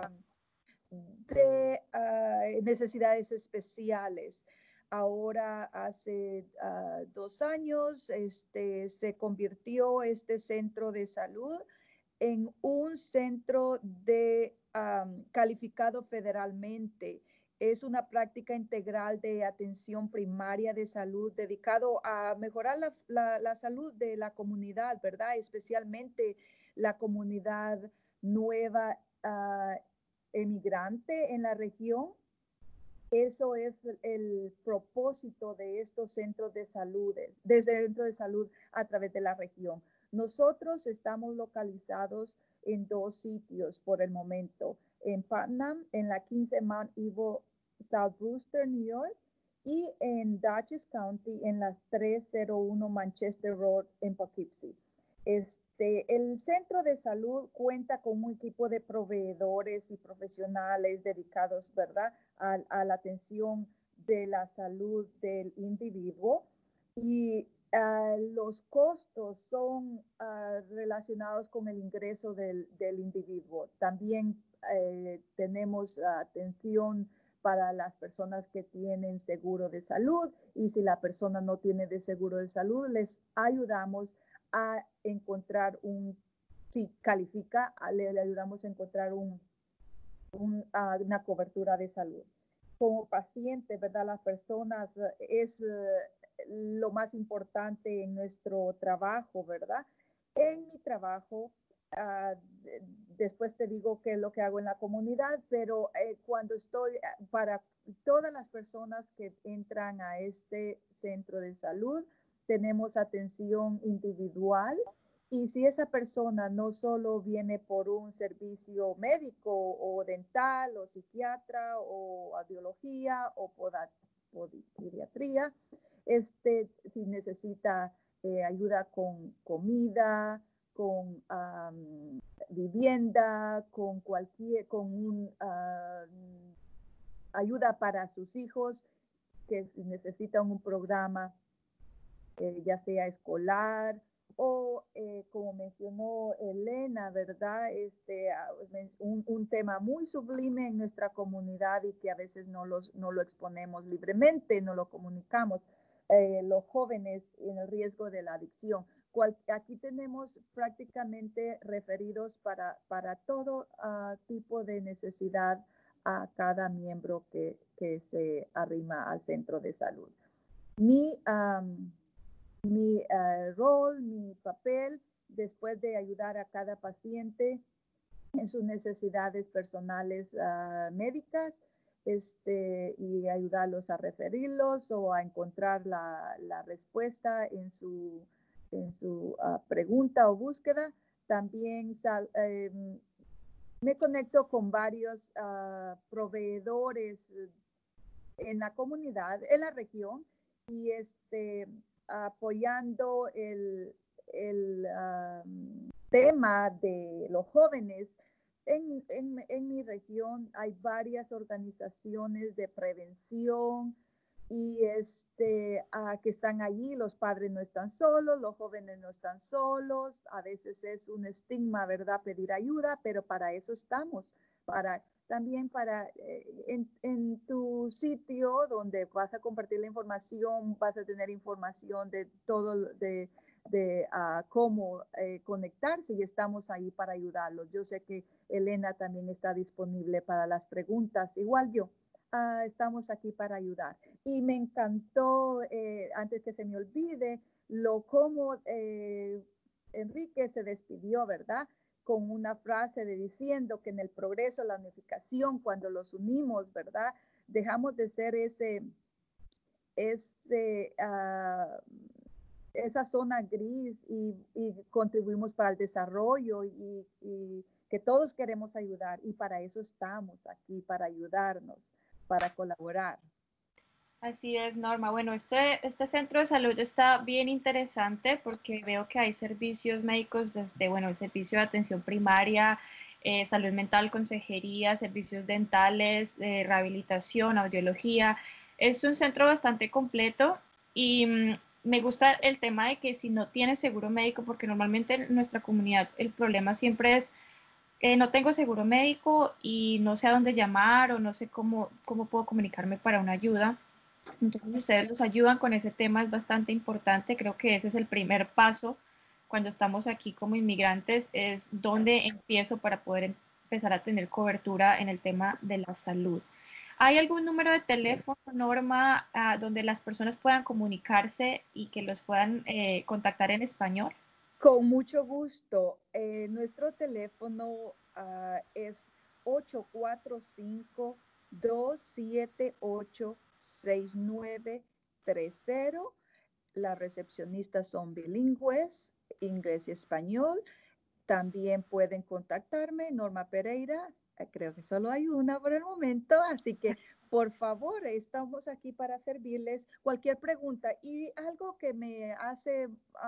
necesidades especiales. Ahora, hace 2 años, se convirtió este centro de salud en un centro calificado federalmente. Es una práctica integral de atención primaria de salud dedicado a mejorar la salud de la comunidad, ¿verdad? Especialmente la comunidad nueva emigrante en la región. Eso es el propósito de estos centros de salud, desde el centro de salud a través de la región. Nosotros estamos localizados en 2 sitios por el momento, en Putnam, en la 15 Mount Evo, South Brewster, New York, y en Dutchess County, en la 301 Manchester Road, en Poughkeepsie. El centro de salud cuenta con un equipo de proveedores y profesionales dedicados, ¿verdad?, a la atención de la salud del individuo, y los costos son relacionados con el ingreso del individuo. También tenemos atención para las personas que tienen seguro de salud, y si la persona no tiene de seguro de salud, les ayudamos a encontrar si califica, le ayudamos a encontrar una cobertura de salud. Como paciente, ¿verdad? Las personas es lo más importante en nuestro trabajo, ¿verdad? En mi trabajo, después te digo qué es lo que hago en la comunidad, pero cuando estoy, para todas las personas que entran a este centro de salud, tenemos atención individual, y si esa persona no solo viene por un servicio médico o dental o psiquiatra o audiología o podiatría, si necesita ayuda con comida, con vivienda, con ayuda para sus hijos, que necesitan un programa ya sea escolar o como mencionó Elena, ¿verdad? Un tema muy sublime en nuestra comunidad y que a veces no lo exponemos libremente, no lo comunicamos, los jóvenes en el riesgo de la adicción. Aquí tenemos prácticamente referidos para todo tipo de necesidad a cada miembro que se arrima al centro de salud. Mi rol, mi papel, después de ayudar a cada paciente en sus necesidades personales médicas, y ayudarlos a referirlos o a encontrar la respuesta en su pregunta o búsqueda. También me conecto con varios proveedores en la comunidad, en la región, y apoyando el tema de los jóvenes. En mi región hay varias organizaciones de prevención y que están allí. Los padres no están solos, los jóvenes no están solos. A veces es un estigma, ¿verdad?, pedir ayuda, pero para eso estamos, también en tu sitio donde vas a compartir la información, vas a tener información de todo, de cómo conectarse, y estamos ahí para ayudarlos. Yo sé que Elena también está disponible para las preguntas, igual yo. Estamos aquí para ayudar. Y me encantó, antes que se me olvide, cómo Enrique se despidió, ¿verdad?, con una frase diciendo que en el progreso, la unificación, cuando los unimos, ¿verdad?, dejamos de ser esa zona gris y contribuimos para el desarrollo, y que todos queremos ayudar, y para eso estamos aquí, para ayudarnos, para colaborar. Así es, Norma. Bueno, este centro de salud está bien interesante porque veo que hay servicios médicos desde, bueno, el servicio de atención primaria, salud mental, consejería, servicios dentales, rehabilitación, audiología. Es un centro bastante completo y me gusta el tema de que si no tienes seguro médico, porque normalmente en nuestra comunidad el problema siempre es no tengo seguro médico y no sé a dónde llamar o no sé cómo puedo comunicarme para una ayuda. Entonces, ustedes nos ayudan con ese tema, es bastante importante. Creo que ese es el primer paso cuando estamos aquí como inmigrantes, es dónde empiezo para poder empezar a tener cobertura en el tema de la salud. ¿Hay algún número de teléfono, Norma, donde las personas puedan comunicarse y que los puedan contactar en español? Con mucho gusto. Nuestro teléfono es 845-278-6930. Las recepcionistas son bilingües, inglés y español. También pueden contactarme, Norma Pereira. Creo que solo hay una por el momento, así que por favor, estamos aquí para servirles cualquier pregunta. Y algo que me hace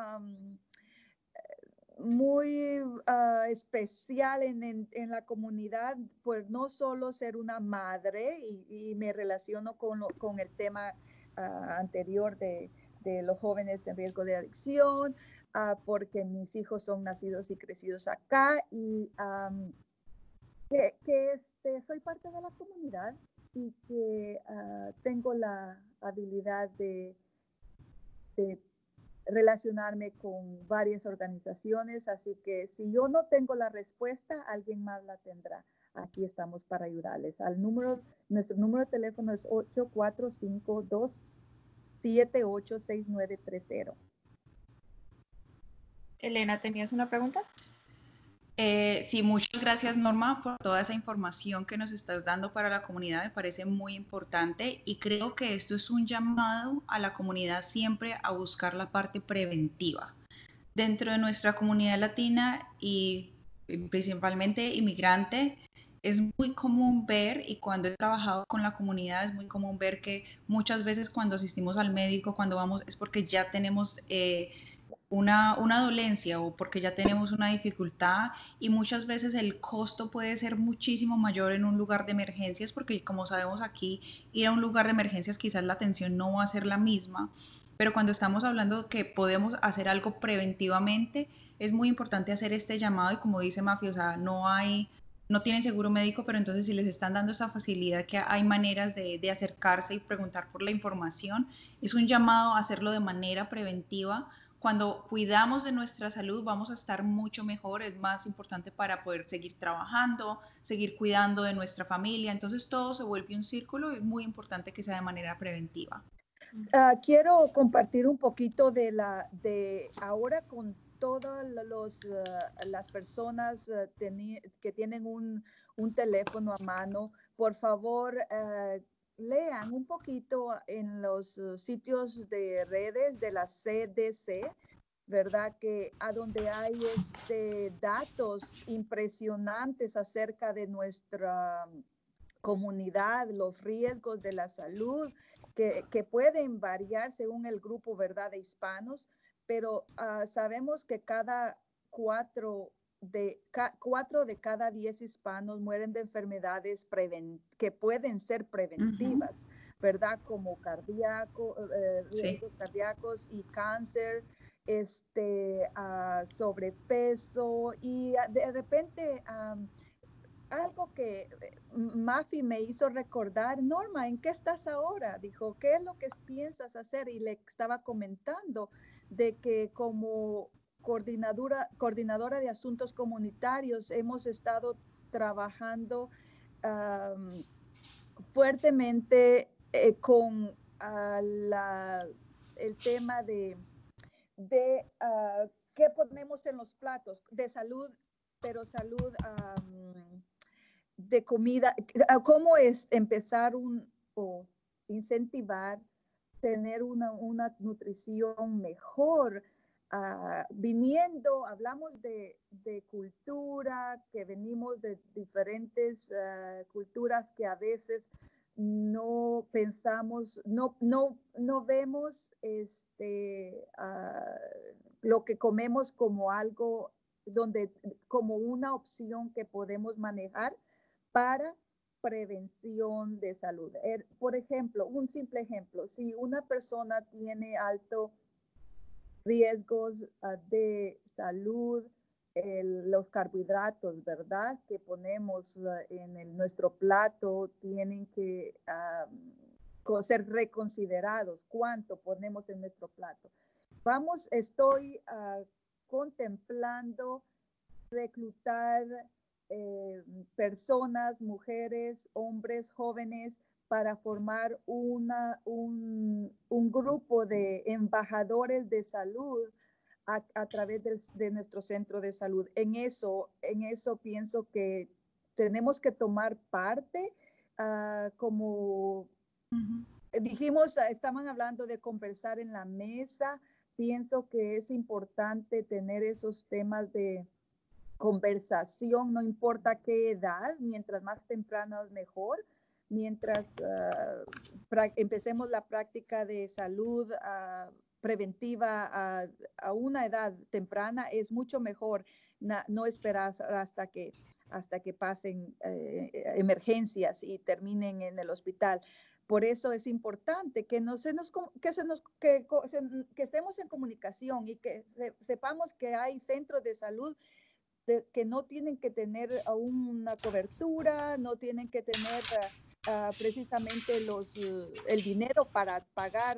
muy especial en la comunidad, pues no solo ser una madre, y me relaciono con el tema anterior de los jóvenes en riesgo de adicción, porque mis hijos son nacidos y crecidos acá, y soy parte de la comunidad y que tengo la habilidad de relacionarme con varias organizaciones, así que si yo no tengo la respuesta, alguien más la tendrá. Aquí estamos para ayudarles. Nuestro número de teléfono es 845-278-6930. Elena, ¿tenías una pregunta? Sí, muchas gracias, Norma, por toda esa información que nos estás dando para la comunidad. Me parece muy importante y creo que esto es un llamado a la comunidad siempre a buscar la parte preventiva. Dentro de nuestra comunidad latina y principalmente inmigrante, es muy común ver, y cuando he trabajado con la comunidad es muy común ver que muchas veces cuando asistimos al médico, cuando vamos, es porque ya tenemos una dolencia o porque ya tenemos una dificultad, y muchas veces el costo puede ser muchísimo mayor en un lugar de emergencias porque, como sabemos, aquí ir a un lugar de emergencias quizás la atención no va a ser la misma, pero cuando estamos hablando que podemos hacer algo preventivamente, es muy importante hacer este llamado. Y como dice Mafi, o sea, no tienen seguro médico, pero entonces si les están dando esa facilidad, que hay maneras de acercarse y preguntar por la información, es un llamado a hacerlo de manera preventiva. Cuando cuidamos de nuestra salud vamos a estar mucho mejor, es más importante para poder seguir trabajando, seguir cuidando de nuestra familia. Entonces todo se vuelve un círculo y es muy importante que sea de manera preventiva. Quiero compartir un poquito de ahora con todas las personas que tienen un teléfono a mano. Por favor, lean un poquito en los sitios de redes de la CDC, ¿verdad? Que a donde hay datos impresionantes acerca de nuestra comunidad, los riesgos de la salud, que pueden variar según el grupo, ¿verdad?, de hispanos, pero sabemos que cuatro de cada 10 hispanos mueren de enfermedades que pueden ser preventivas, ¿verdad? Como riesgos cardíacos y cáncer, sobrepeso, y de repente algo que Mafi me hizo recordar: Norma, ¿en qué estás ahora? Dijo, ¿qué es lo que piensas hacer? Y le estaba comentando de que como coordinadora de asuntos comunitarios hemos estado trabajando fuertemente con el tema de qué ponemos en los platos de salud, pero salud de comida. ¿Cómo es empezar o incentivar tener una nutrición mejor? Hablamos de cultura, que venimos de diferentes culturas que a veces no pensamos, no vemos lo que comemos como algo como una opción que podemos manejar para prevención de salud. Por ejemplo, un simple ejemplo, si una persona tiene altos riesgos de salud, los carbohidratos, ¿verdad?, que ponemos en nuestro plato tienen que ser reconsiderados, cuánto ponemos en nuestro plato. Estoy contemplando reclutar personas, mujeres, hombres, jóvenes, para formar un grupo de embajadores de salud a través de nuestro centro de salud. En eso pienso que tenemos que tomar parte, como dijimos, estaban hablando de conversar en la mesa. Pienso que es importante tener esos temas de conversación, no importa qué edad, mientras más temprano es mejor. Mientras empecemos la práctica de salud preventiva a una edad temprana, es mucho mejor no esperar hasta que pasen emergencias y terminen en el hospital. Por eso es importante que estemos en comunicación y que sepamos que hay centros de salud que no tienen que tener una cobertura, no tienen que tener precisamente el dinero para pagar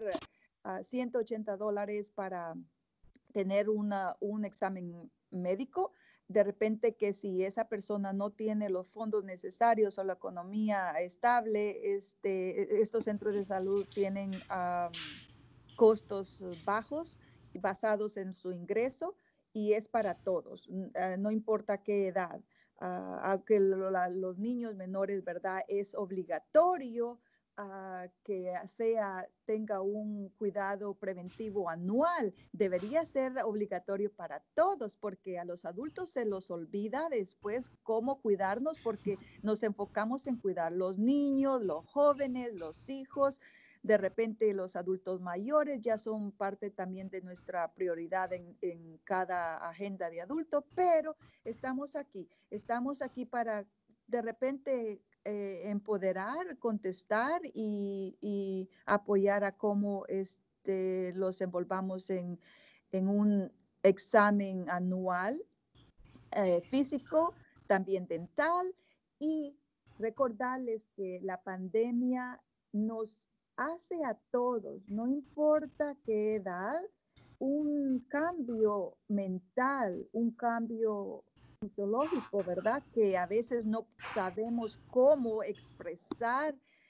$180 para tener un examen médico. De repente, que si esa persona no tiene los fondos necesarios o la economía estable, estos centros de salud tienen costos bajos basados en su ingreso, y es para todos, no importa qué edad. Aunque los niños menores, ¿verdad?, es obligatorio que tenga un cuidado preventivo anual. Debería ser obligatorio para todos, porque a los adultos se los olvida después cómo cuidarnos, porque nos enfocamos en cuidar los niños, los jóvenes, los hijos. De repente los adultos mayores ya son parte también de nuestra prioridad en cada agenda de adulto, pero estamos aquí para de repente empoderar, contestar y apoyar a cómo los envolvamos en un examen anual físico, también dental, y recordarles que la pandemia nos hace a todos, no importa qué edad, un cambio mental, un cambio fisiológico, ¿verdad?, que a veces no sabemos cómo expresar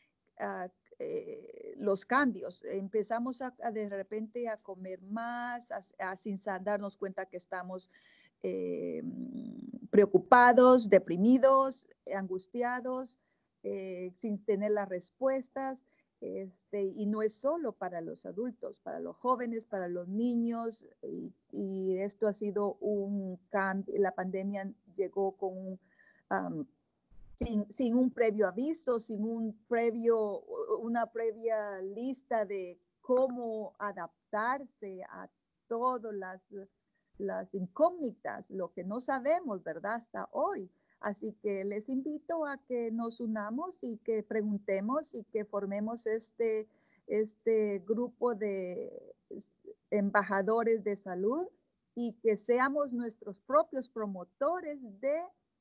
los cambios. Empezamos de repente a comer más, sin darnos cuenta que estamos preocupados, deprimidos, angustiados, sin tener las respuestas. Y no es solo para los adultos, para los jóvenes, para los niños, y esto ha sido un cambio. La pandemia llegó con sin un previo aviso, sin una previa lista de cómo adaptarse a todas las incógnitas, lo que no sabemos, ¿verdad?, hasta hoy. Así que les invito a que nos unamos y que preguntemos y que formemos este grupo de embajadores de salud, y que seamos nuestros propios promotores de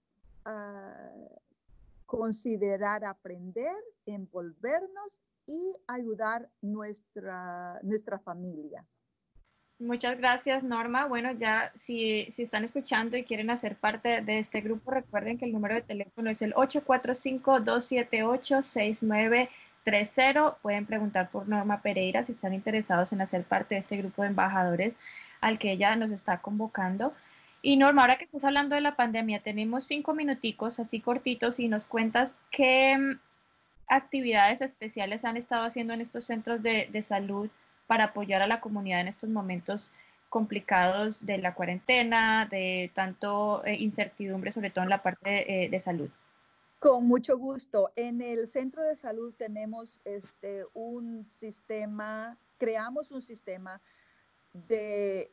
considerar aprender, envolvernos y ayudar nuestra familia. Muchas gracias, Norma. Bueno, ya si están escuchando y quieren hacer parte de este grupo, recuerden que el número de teléfono es el 845-278-6930. Pueden preguntar por Norma Pereira si están interesados en hacer parte de este grupo de embajadores al que ella nos está convocando. Y Norma, ahora que estás hablando de la pandemia, tenemos 5 minuticos así cortitos y nos cuentas qué actividades especiales han estado haciendo en estos centros de salud para apoyar a la comunidad en estos momentos complicados de la cuarentena, de tanto incertidumbre, sobre todo en la parte de salud. Con mucho gusto. En el centro de salud tenemos un sistema, creamos un sistema de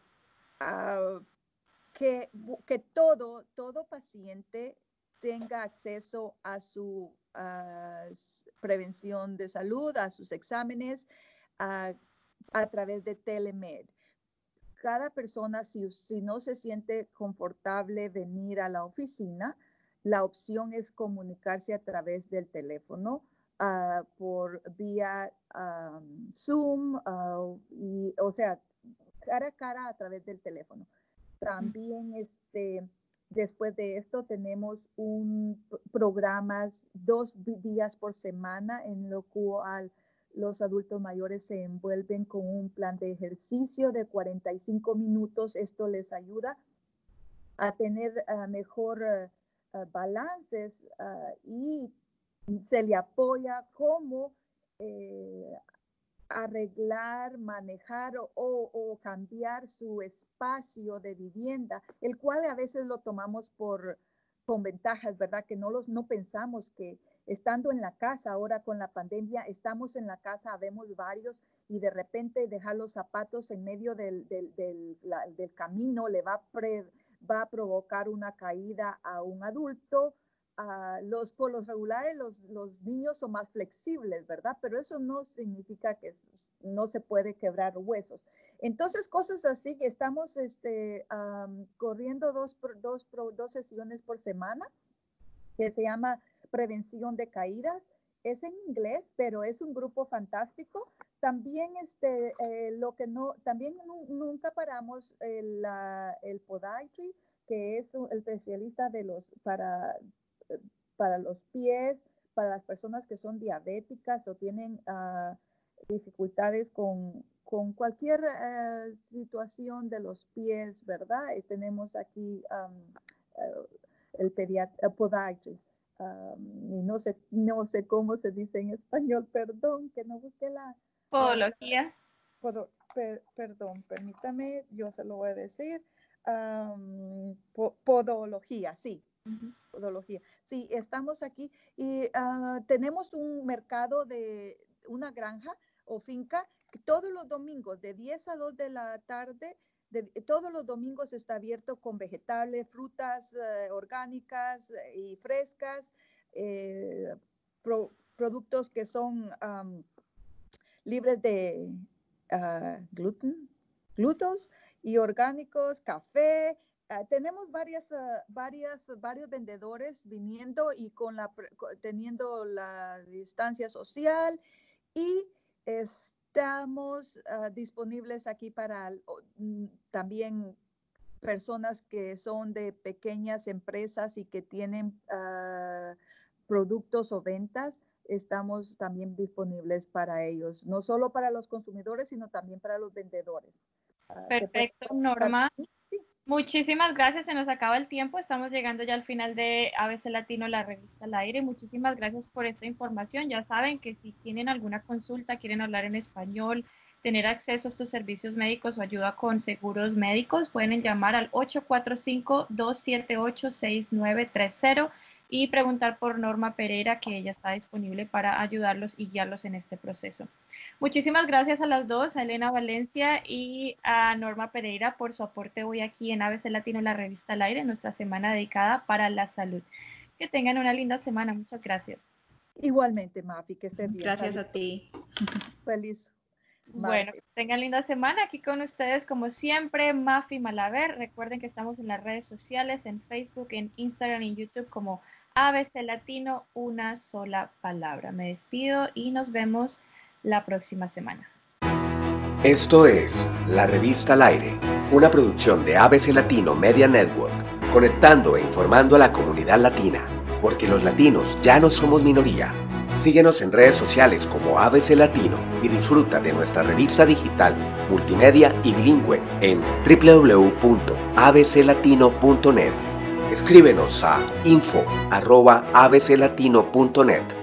que todo paciente tenga acceso a su prevención de salud, a sus exámenes, a través de Telemed. Cada persona, si no se siente confortable venir a la oficina, la opción es comunicarse a través del teléfono, por vía Zoom, o sea, cara a cara a través del teléfono. También después de esto tenemos programas 2 días por semana en lo cual los adultos mayores se envuelven con un plan de ejercicio de 45 minutos. Esto les ayuda a tener mejor balances y se le apoya cómo arreglar, manejar o cambiar su espacio de vivienda, el cual a veces lo tomamos con ventajas, ¿verdad? Que no pensamos que estando en la casa, ahora con la pandemia, estamos en la casa, vemos varios y de repente dejar los zapatos en medio del camino le va a provocar una caída a un adulto. Por los regulares, los niños son más flexibles, ¿verdad? Pero eso no significa que no se puede quebrar huesos. Entonces, cosas así, que estamos corriendo dos sesiones por semana, que se llama Prevención de Caídas. Es en inglés, pero es un grupo fantástico. También también nunca paramos el podiatry, que es el especialista para los pies, para las personas que son diabéticas o tienen dificultades con cualquier situación de los pies, ¿verdad? Tenemos aquí el podiatry. Y no sé cómo se dice en español, perdón, que no busqué la... Podología. Perdón, permítame, yo se lo voy a decir. Podología, sí. Uh-huh. Podología. Sí, estamos aquí y tenemos un mercado de una granja o finca todos los domingos de 10 a 2 de la tarde. Todos los domingos está abierto con vegetales, frutas orgánicas y frescas, productos que son libres de glúteos y orgánicos, café. Tenemos varios vendedores viniendo y teniendo la distancia social y estamos disponibles aquí para también personas que son de pequeñas empresas y que tienen productos o ventas. Estamos también disponibles para ellos, no solo para los consumidores, sino también para los vendedores. Perfecto, Norma. Muchísimas gracias, se nos acaba el tiempo, estamos llegando ya al final de ABC Latino, la revista al aire. Muchísimas gracias por esta información. Ya saben que si tienen alguna consulta, quieren hablar en español, tener acceso a estos servicios médicos o ayuda con seguros médicos, pueden llamar al 845-278-6930 y preguntar por Norma Pereira, que ella está disponible para ayudarlos y guiarlos en este proceso. Muchísimas gracias a las dos, a Elena Valencia y a Norma Pereira, por su aporte hoy aquí en ABC Latino, la revista al aire, nuestra semana dedicada para la salud. Que tengan una linda semana. Muchas gracias. Igualmente, Mafi, que estés bien. Gracias a ti. Feliz. Bueno, que tengan linda semana. Aquí con ustedes, como siempre, Mafi Malaver. Recuerden que estamos en las redes sociales, en Facebook, en Instagram y en YouTube como ABC Latino, una sola palabra. Me despido y nos vemos la próxima semana. Esto es La Revista al Aire, una producción de ABC Latino Media Network, conectando e informando a la comunidad latina, porque los latinos ya no somos minoría. Síguenos en redes sociales como ABC Latino y disfruta de nuestra revista digital, multimedia y bilingüe en www.abclatino.net. Escríbenos a info@abclatino.net.